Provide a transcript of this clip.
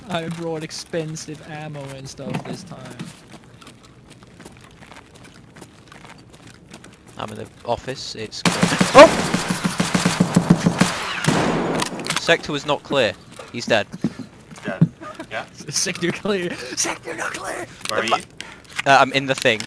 I brought expensive ammo and stuff this time. I'm in the office. It's oh! Sector was not clear. He's dead. Dead. Yeah. Sector clear. Sector not clear. Where are you? I'm in the thing.